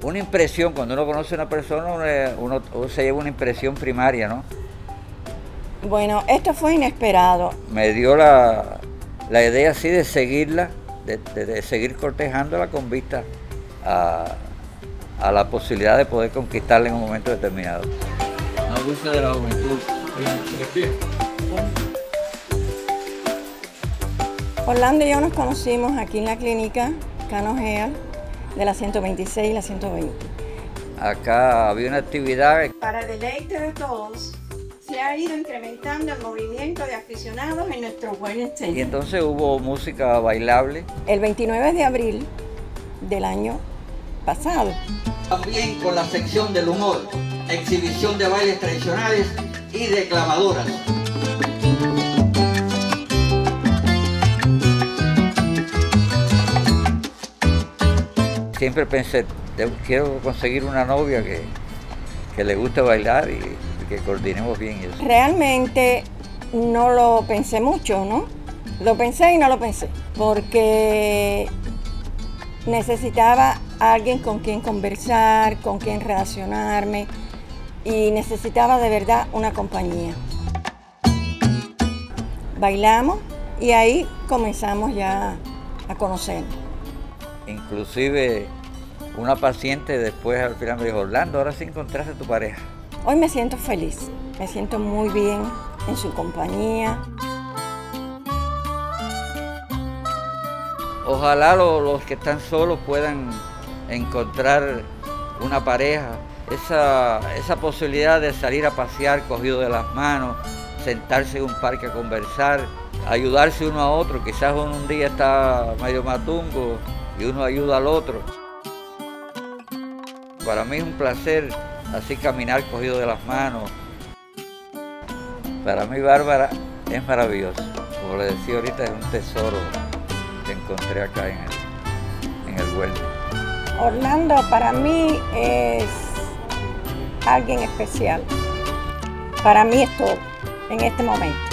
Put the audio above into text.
una impresión, cuando uno conoce a una persona, uno se lleva una impresión primaria, ¿no? Bueno, esto fue inesperado. Me dio la idea así de seguirla, de seguir cortejándola con vista a la posibilidad de poder conquistarla en un momento determinado. No gusta de la juventud. Orlando y yo nos conocimos aquí en la clínica Cano Health de la 126 y la 120. Acá había una actividad. Para deleite de todos, se ha ido incrementando el movimiento de aficionados en nuestro Wellness Center. Y entonces hubo música bailable. El 29 de abril del año pasado. También con la sección del humor, exhibición de bailes tradicionales y declamadoras. Siempre pensé, quiero conseguir una novia que le guste bailar y que coordinemos bien eso. Realmente no lo pensé mucho, ¿no? Lo pensé y no lo pensé, porque necesitaba a alguien con quien conversar, con quien relacionarme y necesitaba de verdad una compañía. Bailamos y ahí comenzamos ya a conocernos. Inclusive una paciente después al final me dijo, Orlando, ahora sí encontraste a tu pareja. Hoy me siento feliz, me siento muy bien en su compañía. Ojalá los que están solos puedan encontrar una pareja, esa posibilidad de salir a pasear cogido de las manos, sentarse en un parque a conversar, ayudarse uno a otro. Quizás uno un día está medio matungo y uno ayuda al otro. Para mí es un placer así caminar cogido de las manos. Para mí Bárbara es maravillosa. Como le decía ahorita, es un tesoro que encontré acá en el Wellness. Orlando para mí es alguien especial. Para mí es todo en este momento.